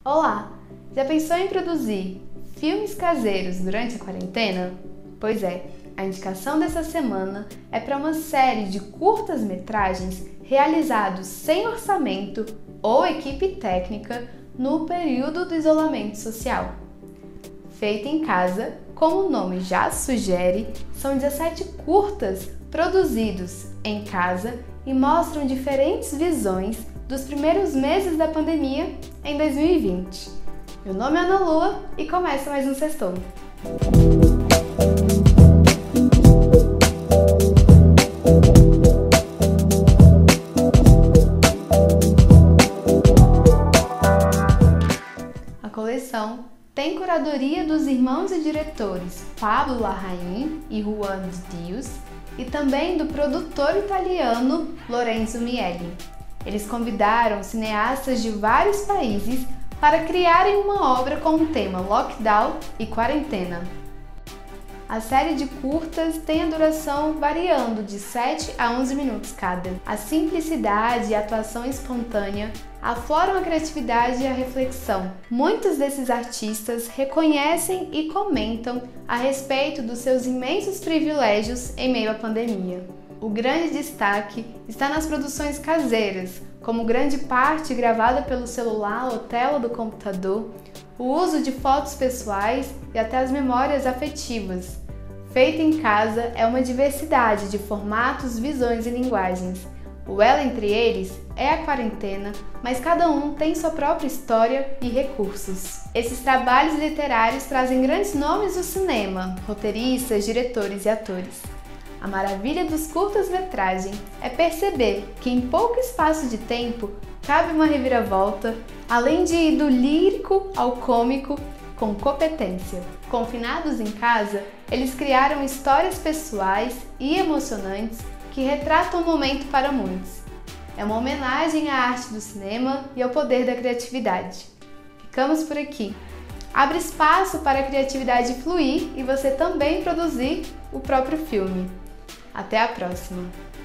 Olá! Já pensou em produzir filmes caseiros durante a quarentena? Pois é, a indicação dessa semana é para uma série de curtas-metragens realizados sem orçamento ou equipe técnica no período do isolamento social. Feita em casa, como o nome já sugere, são 17 curtas produzidos em casa e mostram diferentes visões dos primeiros meses da pandemia em 2020. Meu nome é Ana Lua e começa mais um Sextou. A coleção tem curadoria dos irmãos e diretores Pablo Larraín e Juan de Dios e também do produtor italiano Lorenzo Mieli. Eles convidaram cineastas de vários países para criarem uma obra com o tema lockdown e quarentena. A série de curtas tem a duração variando de 7 a 11 minutos cada. A simplicidade e a atuação espontânea afloram a criatividade e a reflexão. Muitos desses artistas reconhecem e comentam a respeito dos seus imensos privilégios em meio à pandemia. O grande destaque está nas produções caseiras, como grande parte gravada pelo celular ou tela do computador, o uso de fotos pessoais e até as memórias afetivas. Feita em casa é uma diversidade de formatos, visões e linguagens. O elo entre eles é a quarentena, mas cada um tem sua própria história e recursos. Esses trabalhos literários trazem grandes nomes do cinema, roteiristas, diretores e atores. A maravilha dos curtas-metragens é perceber que em pouco espaço de tempo cabe uma reviravolta, além de ir do lírico ao cômico com competência. Confinados em casa, eles criaram histórias pessoais e emocionantes que retratam o momento para muitos. É uma homenagem à arte do cinema e ao poder da criatividade. Ficamos por aqui. Abre espaço para a criatividade fluir e você também produzir o próprio filme. Até a próxima!